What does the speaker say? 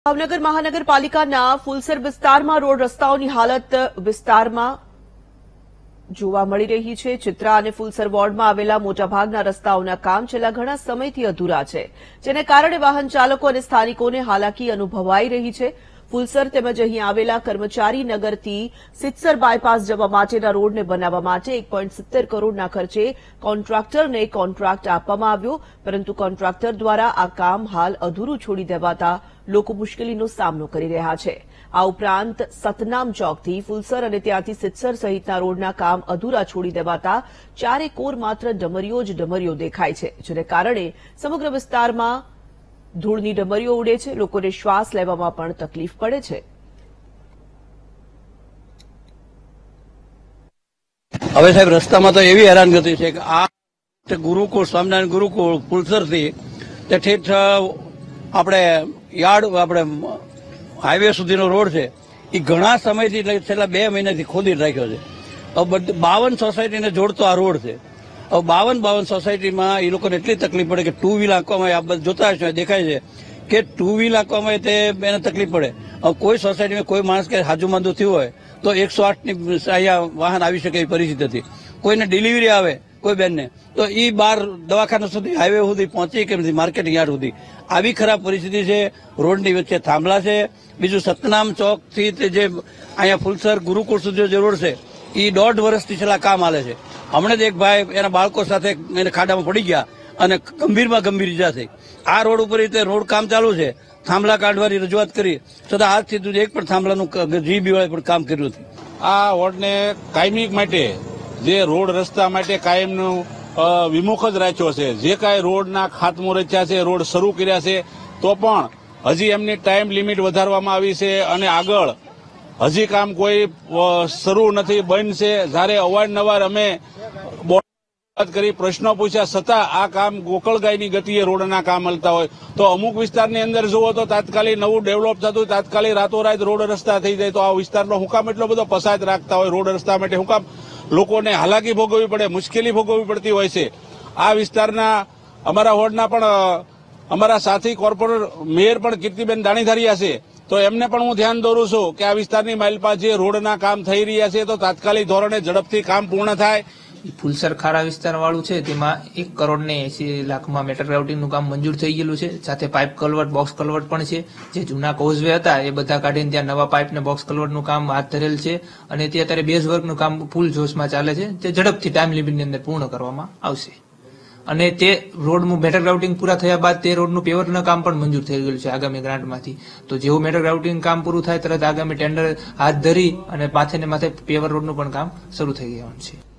ભાવનગર મહાનગરપાલિકાના ફુલસર વિસ્તારમાં રોડ રસ્તાઓની હાલત વિસ્તારમાં જોવા મળી રહી છે। ચિત્રા અને ફુલસર વોર્ડમાં આવેલા મોટાભાગના રસ્તાઓના કામ છેલ્લા ઘણા સમયથી અધૂરા છે, જેને કારણે વાહન ચાલકો અને સ્થાનિકોને હાલાકી અનુભવાઈ રહી છે। ફુલસર તેમજ અહીં આવેલા કર્મચારી નગરથી સિત્સર બાયપાસ જવા માટેના રોડને બનાવવા માટે 1.70 કરોડના ખર્ચે કોન્ટ્રાક્ટરને કોન્ટ્રાક્ટ આપવામાં આવ્યો, પરંતુ કોન્ટ્રાક્ટર દ્વારા આ કામ હાલ અધૂરું છોડી દેવાતા લોકો મુશ્કેલીનો સામનો કરી રહ્યા છે। આ ઉપરાંત સતનામ ચોકથી ફુલસર અને ત્યાંથી સિત્સર સહિતના રોડના કામ અધૂરા છોડી દેવાતા ચારે કોર માત્ર ડમરીઓ જ ડમરીઓ દેખાય છે, જેને કારણે સમગ્ર વિસ્તારમાં ધૂળની ડમરીઓ ઉડે છે। લોકોને શ્વાસ લેવામાં પણ તકલીફ પડે છે। હવે સાહેબ રસ્તામાં તો એવી હેરાનગતિ છે કે આ ગુરુકુળ સ્વામિનારાયણ ગુરુકુળ ફુલસરથી તે ઠેઠ આપણે યાર્ડ આપણે હાઈવે સુધીનો રોડ છે એ ઘણા સમયથી છેલ્લા 2 મહિનાથી ખોદી રાખ્યો છે। હવે 52 સોસાયટીને જોડતો આ રોડ છે। હવે 52 સોસાયટીમાં એ લોકોને એટલી તકલીફ પડે કે 2 વ્હીલ આંકવામાં આ બધું જોતા હશો દેખાય છે કે 2 વ્હીલ આંકવામાં એને તકલીફ પડે। હવે કોઈ સોસાયટીમાં કોઈ માણસ કે હાજુમાંદુ થયું હોય તો 108ની અહીંયા વાહન આવી શકે એવી પરિસ્થિતિ હતી। કોઈને ડિલિવરી આવે કોઈ બેનને તો એ બહાર દવાખાના સુધી હાઈવે સુધી પહોંચી કે નથી માર્કેટિંગ યાર્ડ સુધી આવી ખરાબ પરિસ્થિતિ છે। રોડની વચ્ચે થાંભલા છે। બીજું સતનામ ચોકથી જે અહીંયા ફુલસર ગુરુકુળ સુધી જે રોડ છે એ 1.5 વર્ષથી છેલ્લા કામ હાલે છે। હમણાં જ એક ભાઈ એના બાળકો સાથે એને ખાડામાં પડી ગયા અને ગંભીરમાં ગંભીર ઇજા થઈ। આ રોડ ઉપર રીતે રોડ કામ ચાલુ છે, થાંભલા કાઢવાની રજૂઆત કરી છતાં આજ સુધી એક પણ થાંભલાનું જીબી વાળે પણ કામ કર્યું નથી। આ વોર્ડને કાયમી માટે જે રોડ રસ્તા માટે કાયમનું વિમુખ જ રાખ્યો છે। જે કાંઈ રોડના ખાતમુહૂર્ત રચ્યા છે, રોડ શરૂ કર્યા છે, તો પણ હજી એમની ટાઈમ લિમિટ વધારવામાં આવી છે અને આગળ હજી કામ કોઈ શરૂ નથી, બંધ છે। જ્યારે અવારનવાર અમે કરી પ્રશ્નો પૂછ્યા છતાં આ કામ ગોકળગાયની ગતિએ રોડના કામ હાલતા હોય તો અમુક વિસ્તારની અંદર જુઓ તો તાત્કાલિક નવું ડેવલપ થતું તાત્કાલિક રાતોરાત રોડ રસ્તા થઈ જાય તો આ વિસ્તારનો હું કામ એટલો બધો પસાદ રાખતા હોય રોડ રસ્તા માટે હું કામ લોકોને હાલાકી ભોગવવી પડે, મુશ્કેલી ભોગવવી પડતી હોય છે। આ વિસ્તારના અમારા વોર્ડના પણ અમારા સાથી કોર્પોરેટર મેયર પણ કીર્તિબેન દાણીધારિયા છે, તો એમને પણ હું ધ્યાન દોરું છું કે આ વિસ્તારની માઇલપાસ જે રોડના કામ થઈ રહ્યા છે તો તાત્કાલિક ધોરણે ઝડપથી કામ પૂર્ણ થાય। ફુલસર ખારા વિસ્તાર વાળું છે તેમાં 1 કરોડ ને 80 લાખમાં મેટલ ગ્રાઉટિંગનું કામ મંજૂર થઈ ગયેલું છે। સાથે પાઇપ કલવર્ટ, બોક્સ કલવર્ટ પણ છે। જે જૂના કોઝવે હતા એ બધા કાઢીને ત્યાં નવા પાઇપ ને બોક્સ કલવર્ટનું કામ હાથ ધરેલ છે અને તે અત્યારે બેઝ વર્કનું કામ ફૂલ જોશમાં ચાલે છે। તે ઝડપથી ટાઈમ લિમિટની અંદર પૂર્ણ કરવામાં આવશે અને તે રોડનું મેટલ ગ્રાઉટિંગ પૂરા થયા બાદ તે રોડનું પેવરનું કામ પણ મંજૂર થઈ ગયેલું છે આગામી ગ્રાન્ટમાંથી। તો જેવું મેટલ ગ્રાઉટિંગ કામ પૂરું થાય તરત આગામી ટેન્ડર હાથ ધરી અને માથે ને માથે પેવર રોડનું પણ કામ શરૂ થઈ ગયું છે।